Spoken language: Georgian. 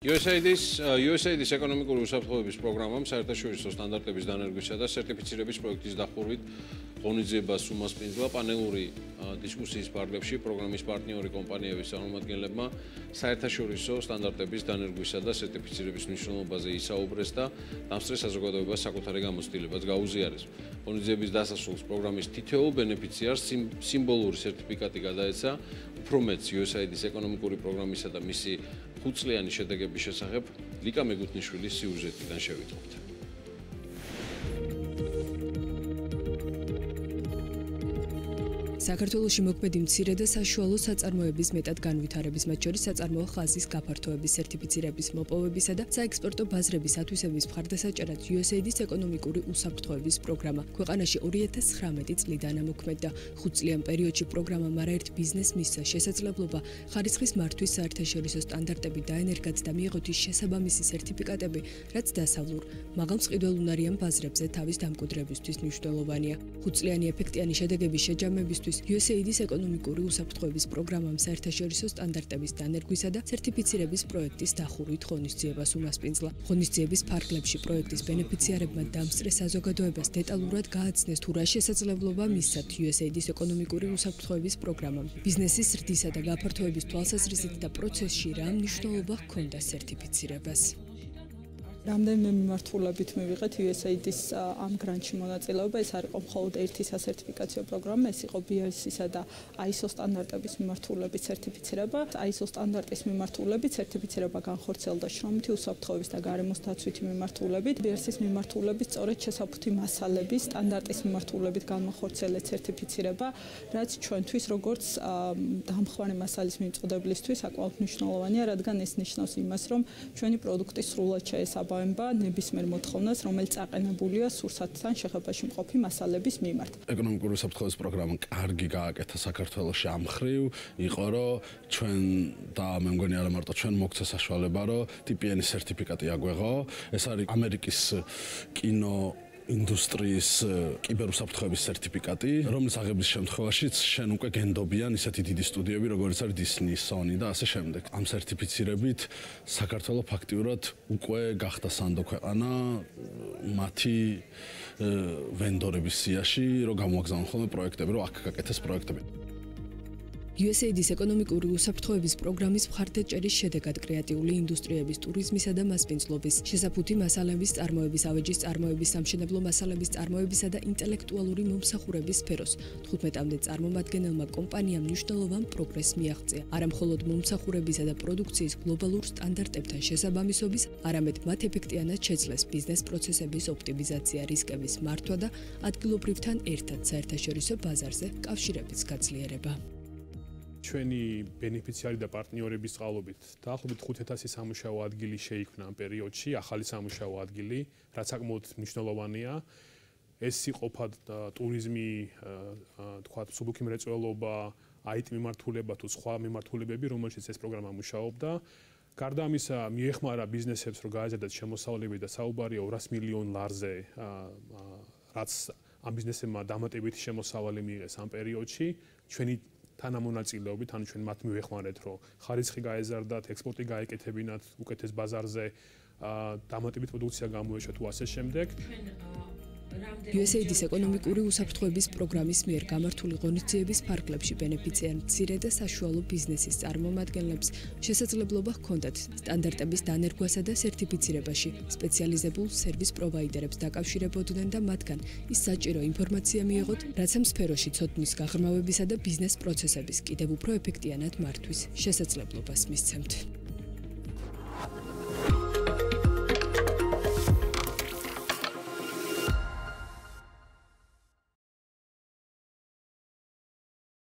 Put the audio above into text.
USAID-ის ეკონომიკური უსაფრთხოების პროგრამამ საერთაშორისო სტანდარტების დანერგვისა და სერტიფიცირების პროექტის დახურვით ღონისძიებას უმასპინძლა პანელური დისკუსიის ფარგლებში პროგრამის პარტნიორი კომპანიების წარმომადგენლებმა საერთაშორისო სტანდარტების დანერგვისა და სერტიფიცირების მნიშვნელობაზე ისაუბრეს და დამსწრე საზოგადოებას საკუთარი გამოცდილებაც გაუზიარეს. ღონისძიების დასასრულს პროგრამის თითოეულ ბენეფიციარს სიმბოლური სერტიფიკატი გადაეცა, უფრო მეტს USAID-ის ეკონომიკური პროგრამისა და მისი 5 წლიანი შედეგების შესახებ ლიკა მეგუთნიშვილის სიუჟეტიდან შევიტყობთ. საქართველოში მოქმედი მცირე და საშუალო საწარმოების მეტად განვითარების, მათ შორის საწარმოო ხაზის გაფართოების, სერტიფიცირების მოპოვებისა და საექსპორტო ბაზრების ათვისების მხარდასაჭერად USAID-ის ეკონომიკური უსაფრთხოების პროგრამა ქვეყანაში 2019 წლიდან ამოქმედდა. 5 წლიან პერიოდში პროგრამამ არაერთ ბიზნესს მისცა შესაძლებლობა ხარისხის მართვის საერთაშორისო სტანდარტები დაენერგათ და მიიღოთ ის შესაბამისი სერტიფიკატები, რაც დასავლურ, მაღალმყიდველუნარიან ბაზრებზე თავის დამკვიდრებისთვის მნიშვნელოვანია. 5 წლიანი ეფექტიანი შედეგების შეჯამებისთვის USAID-ის ეკონომიკური უსაფრთხოების პროგრამამ საერთაშორისო სტანდარტების დანერგვისა და სერტიფიცირების პროექტის დახურვით ღონისძიებას უმასპინძლა. ღონისძიების ფარგლებში პროექტის ბენეფიციარებმა დამსწრე საზოგადოებას დეტალურად გააცნეს თუ რა შესაძლებლობა მისცათ USAID-ის ეკონომიკური უსაფრთხოების პროგრამამ. ბიზნესის ზრდისა და გაფართოების თვალსაზრისით და პროცესში რა მნიშვნელობა ჰქონდა სერტიფიცირებას. რამდენიმე მიმართულებით მივიღეთ USAID-ის ამ გრანტში მონაწილეობა. ეს არ იყო მხოლოდ ერთი სასერტიფიკაციო პროგრამა, ეს იყო BRC-სა და ISO სტანდარტების მიმართულებით სერტიფიცირება. ISO სტანდარტის მიმართულებით სერტიფიცირება განხორციელდა შრომითი უსაფრთხოების და გარემოს დაცვითი მიმართულებით. BRC-ის მიმართულებით სწორედ შესაფუთი მასალების სტანდარტის მიმართულებით განხორციელეთ სერტიფიცირება, რაც ჩვენთვის როგორც დამხმარე მასალის მიმწოდებლისთვის საკმაოდ მნიშვნელოვანია, რადგან ეს ნიშნავს იმას, რომ ჩვენი პროდუქტი სრულად შეესაბამება ნებისმიერ მოთხოვნას, რომელიც აყენებულია სურსათთან შეხებაში მყოფი მასალების მიმართ. ეკონომიკური უსაფრთხოების პროგრამა კარგი გააკეთა საქართველოში ამ მხრივ, იყო რომ ჩვენ და მე მგონი არა მარტო ჩვენ მოგცა საშუალება, რომ TPN სერტიფიკატი აგვეღო. ეს არის ამერიკის კინო ინდუსტრიის კიბერუსაფრთხოების სერტიფიკატი, რომლის აღების შემთხვევაშიც შენ უკვე გენდობიან ისეთი დიდი სტუდიები, როგორც არის Disney, Sony და ასე შემდეგ. ამ სერტიფიცირებით საქართველო ფაქტიურად უკვე გახდა სანდო ქვეყანა მათი ვენდორების სიაში, რომ გამოაგზავნონ ხოლმე პროექტები, რომ აქ გაკეთეს პროექტები. USAID-ის ეკონომიკური უსაფრთხოების პროგრამის მხარდაჭერის შედეგად კრეატიული ინდუსტრიების, ტურიზმისა და მასპინძლობის, შესაფუთი მასალების წარმოების, ავეჯის წარმოების, სამშენებლო მასალების წარმოებისა და ინტელექტუალური მომსახურების სფეროს 15-მდე წარმომადგენელმა კომპანიამ მნიშვნელოვან პროგრესს მიაღწია. არა მხოლოდ მომსახურებისა და პროდუქციის გლობალურ სტანდარტებთან შესაბამისობის, არამედ მათ ეფექტიანად შეძლეს ბიზნეს პროცესების ოპტიმიზაცია, რისკების მართვა და ადგილობრივთან ერთად საერთაშორისო ბაზარზე კავშირების გაძლიერება. ჩვენი ბენეფიციარი და პარტნიორების წყალობით დაახლოებით 5000 სამუშაო ადგილი შეიქმნა ამ პერიოდში, ახალი სამუშაო ადგილი, რაც საკმაოდ მნიშვნელოვანია. ეს იყოფა ტურიზმი, თქვათ, სუბუქი მრეწველობა, IT მიმართულება თუ სხვა მიმართულებები, რომელშიც ეს პროგრამა მუშაობდა. გარდა ამისა, მიეხმარა ბიზნესებს, რომ გააზრდათ შემოსავლები და საუბარია 200 მილიონ ლარზე, რაც ამ ბიზნესებმა დამატებითი შემოსავალი მიიღეს ამ პერიოდში. ჩვენი თანამონაწილეობით, ანუ ჩვენ მათ მივეხმარეთ, რომ ხარისხი გაეზარდათ, ექსპორტი გაეკეთებინათ უკეთეს ბაზარზე, დამატებით პროდუქცია გამოეშვათ თუ ასე შემდეგ. USAID-ის ეკონომიკური უსაფრთხოების პროგრამის მიერ გამართული ღონისძიების ფარგლებში ბენეფიციარ მცირე და საშუალო ბიზნესის წარმომადგენლებს შესაძლებლობა ჰქონდათ სტანდარტების დანერგვასა და სერტიფიცირებაში სპეციალიზებულ სერვის პროვაიდერებს დაკავშირებოდნენ და მათგან ის საჭირო ინფორმაცია მიეღოთ, რაც ამ სფეროში ცოდნის გაღრმავებისა და ბიზნეს პროცესების კიდევ უფრო ეფექტიანად მართვის შესაძლებლობას მისცემთ.